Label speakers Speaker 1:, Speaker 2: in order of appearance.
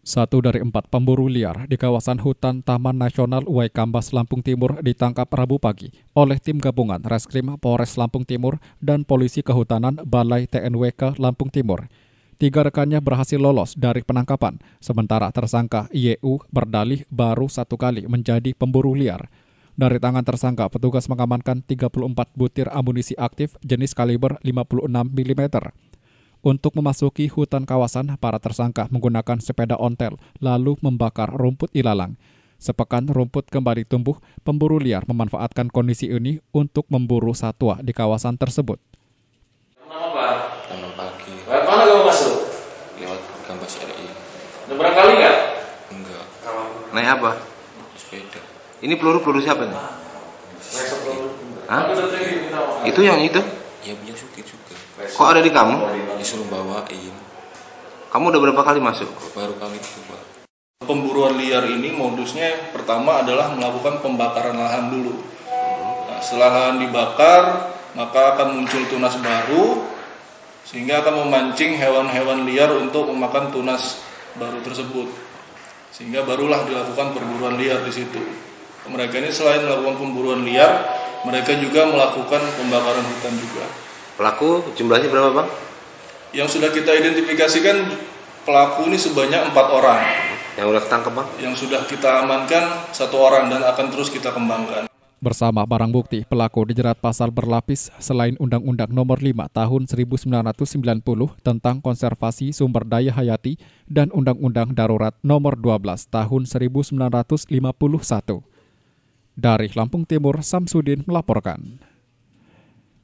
Speaker 1: Satu dari 4 pemburu liar di kawasan hutan Taman Nasional Waikambas, Lampung Timur ditangkap Rabu pagi oleh tim gabungan Reskrim Polres Lampung Timur dan Polisi Kehutanan Balai TNWK Lampung Timur. 3 rekannya berhasil lolos dari penangkapan, sementara tersangka YU berdalih baru 1 kali menjadi pemburu liar. Dari tangan tersangka, petugas mengamankan 34 butir amunisi aktif jenis kaliber 56 mm. Untuk memasuki hutan kawasan, para tersangka menggunakan sepeda ontel lalu membakar rumput ilalang. Sepekan rumput kembali tumbuh, pemburu liar memanfaatkan kondisi ini untuk memburu satwa di kawasan tersebut.
Speaker 2: Nama apa?
Speaker 3: Tanam pagi.
Speaker 2: Lewat mana kamu masuk?
Speaker 3: Lewat Kampus RI.
Speaker 2: Udah berapa kali nggak?
Speaker 3: Enggak.
Speaker 4: Naik apa?
Speaker 3: Sepeda.
Speaker 4: Ini peluru siapa nih? Hah? Itu yang itu?
Speaker 3: Ya punya Suki juga.
Speaker 4: Kok ada di kamu?
Speaker 3: Disuruh bawain.
Speaker 4: Kamu udah berapa kali masuk?
Speaker 3: Baru kali itu, Pak.
Speaker 5: Pemburuan liar ini modusnya pertama adalah melakukan pembakaran lahan dulu. Nah, setelah lahan dibakar, maka akan muncul tunas baru, sehingga akan memancing hewan-hewan liar untuk memakan tunas baru tersebut. Sehingga barulah dilakukan perburuan liar di situ. Mereka ini selain melakukan pemburuan liar, mereka juga melakukan pembakaran hutan juga.
Speaker 4: Pelaku jumlahnya berapa, Bang?
Speaker 5: Yang sudah kita identifikasikan pelaku ini sebanyak 4 orang.
Speaker 4: Yang udah ketangkep, Bang?
Speaker 5: Yang sudah kita amankan 1 orang dan akan terus kita kembangkan.
Speaker 1: Bersama barang bukti, pelaku dijerat pasal berlapis selain Undang-Undang Nomor 5 Tahun 1990 tentang Konservasi Sumber Daya Hayati dan Undang-Undang Darurat Nomor 12 Tahun 1951. Dari Lampung Timur, Samsudin melaporkan.